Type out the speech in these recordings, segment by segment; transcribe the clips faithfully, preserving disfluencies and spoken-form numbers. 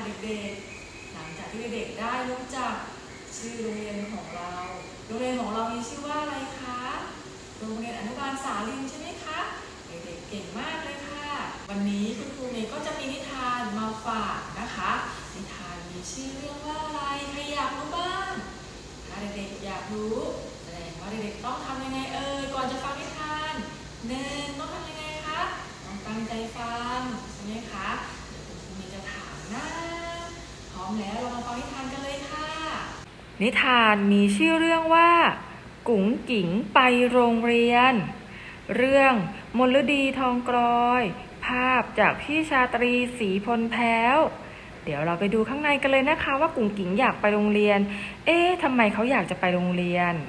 เด็กๆหลังจากที่เด็กๆได้รู้จักชื่อโรงเรียนของเราโรงเรียนของเรามีชื่อว่าอะไรคะโรงเรียนอนุบาลสาลินใช่ไหมคะเด็กๆเก่งมากเลยค่ะวันนี้คุณครูเมย์ก็จะมีนิทานมาฝากนะคะนิทานมีชื่อเรื่องว่าอะไรใครอยากรู้บ้างถ้าเด็กๆอยากรู้แสดงว่าเด็กๆต้องทำยังไงเอ่ยก่อนจะฟังนิทานหนึ่งต้องทำยังไงคะต้องตั้งใจฟังใช่ไหมคะเดี๋ยวคุณครูเมย์จะถามนะพร้อมแล้วเรามาฟังนิทานกันเลยค่ะนิทานมีชื่อเรื่องว่ากุ๋งกิ๋งไปโรงเรียนเรื่องมลดีทองกลอยภาพจากพี่ชาตรีศรีพลแพ้วเดี๋ยวเราไปดูข้างในกันเลยนะคะว่ากุ๋งกิ๋งอยากไปโรงเรียนเอ๊ะทำไมเขาอยากจะไปโรงเรียน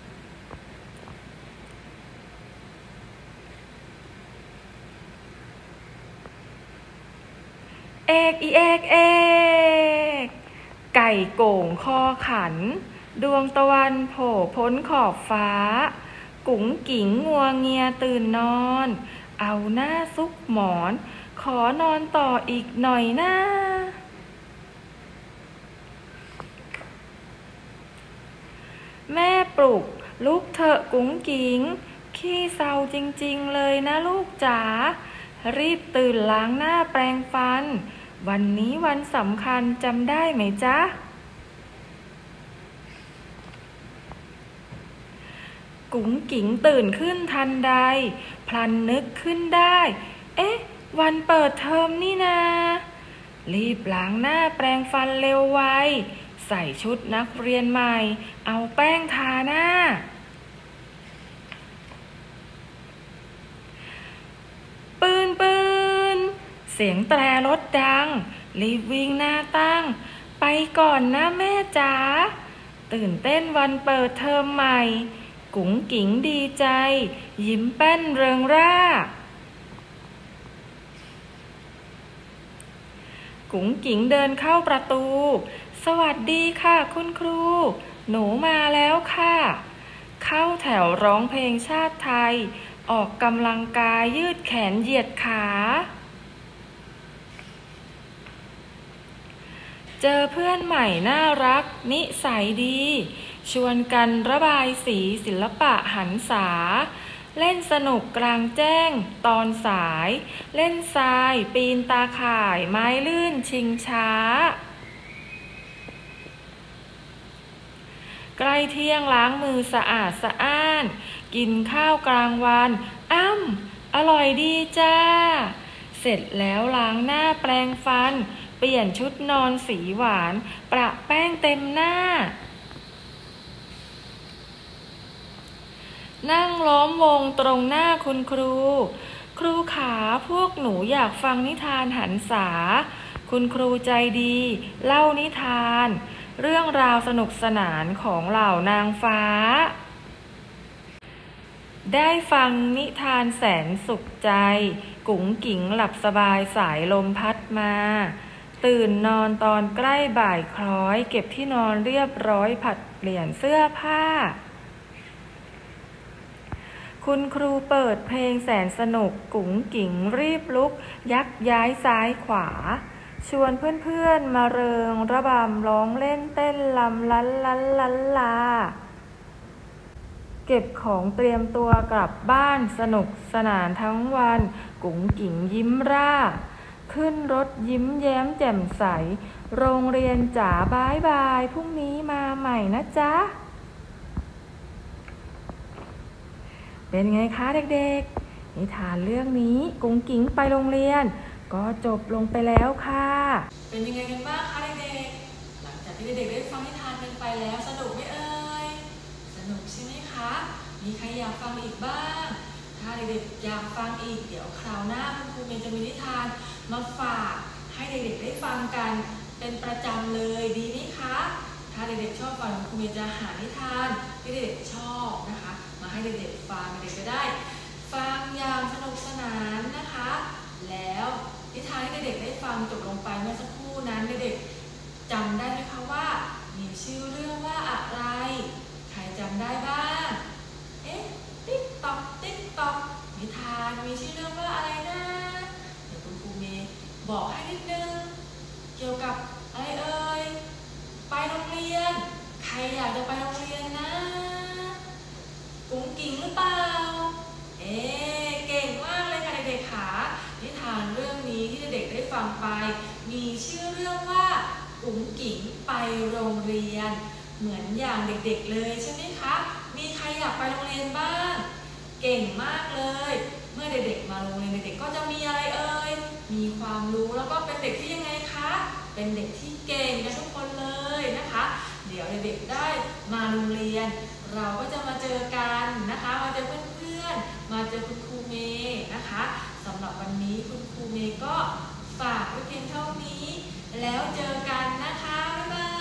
เอกอีเอกเอกไก่โก่งคอขันดวงตะวันโผล่พ้นขอบฟ้ากุ๋งกิ๋งงัวเงียตื่นนอนเอาหน้าซุกหมอนขอนอนต่ออีกหน่อยนะแม่ปลุกลุกเถอะกุ๋งกิ๋งขี้เศร้าจริงๆเลยนะลูกจ๋ารีบตื่นล้างหน้าแปรงฟันวันนี้วันสำคัญจำได้ไหมจ๊ะกุ๋งกิ๋งตื่นขึ้นทันใดพลันนึกขึ้นได้เอ๊ะวันเปิดเทอมนี่นารีบล้างหน้าแปรงฟันเร็วไวใส่ชุดนักเรียนใหม่เอาแป้งทาหน้าปืนปืนเสียงแตรรถดังรีบวิ่งหน้าตั้งไปก่อนนะแม่จ๋าตื่นเต้นวันเปิดเทอมใหม่กุ๋งกิ๋งดีใจยิ้มแป้นเริงร่ากุ๋งกิ๋งเดินเข้าประตูสวัสดีค่ะคุณครูหนูมาแล้วค่ะเข้าแถวร้องเพลงชาติไทยออกกำลังกายยืดแขนเหยียดขาเจอเพื่อนใหม่น่ารักนิสัยดีชวนกันระบายสีศิลปะหันษาเล่นสนุกกลางแจ้งตอนสายเล่นทรายปีนตาข่ายไม้ลื่นชิงช้าใกล้เที่ยงล้างมือสะอาดสะอ้านกินข้าวกลางวันอ้ำอร่อยดีจ้าเสร็จแล้วล้างหน้าแปรงฟันเปลี่ยนชุดนอนสีหวานประแป้งเต็มหน้านั่งล้อมวงตรงหน้าคุณครูครูขาพวกหนูอยากฟังนิทานหันษาคุณครูใจดีเล่านิทานเรื่องราวสนุกสนานของเหล่านางฟ้าได้ฟังนิทานแสนสุขใจกุ๋งกิ๋งหลับสบายสายลมพัดมาตื่นนอนตอนใกล้บ่ายคล้อยเก็บที่นอนเรียบร้อยผัดเปลี่ยนเสื้อผ้าคุณครูเปิดเพลงแสนสนุกกุ๋งกิ๋งรีบลุกยักย้ายซ้ายขวาชวนเพื่อนๆมาเริงระบำร้องเล่นเต้นลำลันลันลันลาเก็บของเตรียมตัวกลับบ้านสนุกสนานทั้งวันกุ๋งกิ๋งยิ้มร่าขึ้นรถยิ้มแย้มแจ่มใสโรงเรียนจ๋าบายบายพรุ่งนี้มาใหม่นะจ๊ะเป็นไงคะเด็กๆนิทานเรื่องนี้กุ๋งกิ๋งไปโรงเรียนก็จบลงไปแล้วค่ะเป็นยังไงกันบ้างคะเด็กๆหลังจากที่เด็กๆได้ฟังนิทานกันไปแล้วสนุกไหมเอ่ยสนุกใช่ไหมคะมีใครอยากฟังอีกบ้างถ้าเด็กๆอยากฟังอีกเดี๋ยวคราวหน้าคุณครูเมย์จะมีนิทานมาฝากให้เด็กๆได้ฟังกันเป็นประจำเลยดีไหมคะถ้าเด็กๆชอบฟังคุณครูเมย์จะหานิทานที่เด็กๆชอบนะคะมาให้เด็กๆฟังเด็กๆจะได้ฟังอย่างสนุกสนานนะคะแล้วนิทานที่เด็กๆได้ฟังจบลงไปเมื่อสักครู่นั้นเด็กๆจำได้ไหมคะว่ามีชื่อเรื่องว่าอะไรใครจำได้บ้างเอ๊ะติ๊กต๊อกติ๊กต๊อกนิทานมีชื่อเรื่องว่าอะไรนะเดี๋ยวคุณครูเมย์บอกให้นิดนึงเกี่ยวกับอยากจะไปโรงเรียนนะกุ๋งกิ่งหรือเปล่าเอ๊เก่งมากเลยค่ะเด็กๆค่ะนิทานเรื่องนี้ที่เด็กๆได้ฟังไปมีชื่อเรื่องว่ากุ๋งกิ่งไปโรงเรียนเหมือนอย่างเด็กๆเลยใช่ไหมคะมีใครอยากไปโรงเรียนบ้างเก่งมากเลยเมื่อเด็กๆมาโรงเรียนเด็กๆก็จะมีอะไรเอ่ยมีความรู้แล้วก็เป็นเด็กที่ยังไงคะเป็นเด็กที่เก่งกันทุกคนเลยนะคะเดี๋ยวเด็กๆได้มาโรงเรียนเราก็จะมาเจอกันนะคะมาเจอเพื่อนๆมาเจอคุณครูเมย์นะคะสำหรับวันนี้คุณครูเมย์ก็ฝากไว้เพียงเท่านี้แล้วเจอกันนะคะบ๊ายบาย